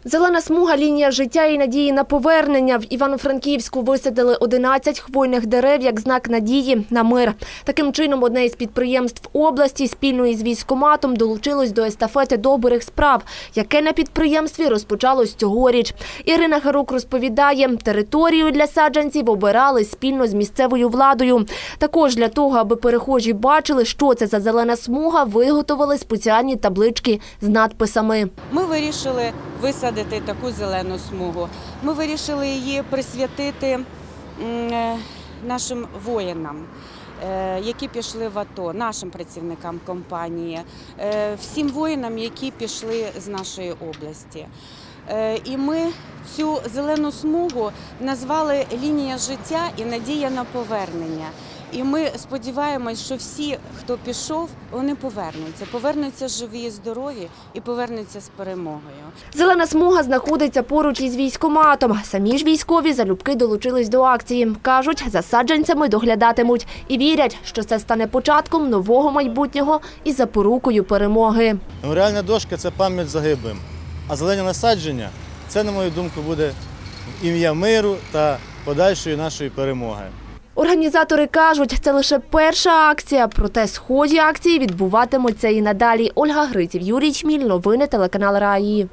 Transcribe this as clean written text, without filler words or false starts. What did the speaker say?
Зелена смуга – лінія життя і надії на повернення. В Івано-Франківську висадили 11 хвойних дерев як знак надії на мир. Таким чином, одне із підприємств області спільно із військкоматом долучилось до естафети добрих справ, яке на підприємстві розпочалось цьогоріч. Ірина Харук розповідає, територію для саджанців обирали спільно з місцевою владою. Також для того, аби перехожі бачили, що це за зелена смуга, виготовили спеціальні таблички з надписами. Ми вирішили висадити таку зелену смугу. Ми вирішили її присвятити нашим воїнам, які пішли в АТО, нашим працівникам компанії, всім воїнам, які пішли з нашої області. І ми цю зелену смугу назвали «Лінія життя і надія на повернення». І ми сподіваємось, що всі, хто пішов, вони повернуться живі і здорові і повернуться з перемогою. Зелена смуга знаходиться поруч із військкоматом. Самі ж військові залюбки долучились до акції. Кажуть, за саджанцями доглядатимуть і вірять, що це стане початком нового майбутнього і запорукою перемоги. Меморіальна дошка – це пам'ять загиблим, а зелені насадження – це, на мою думку, буде ім'я миру та подальшої нашої перемоги. Організатори кажуть, це лише перша акція, проте схожі акції відбуватимуться і надалі. Ольга Гриців, Юрій Чміль, новини телеканал РАІ.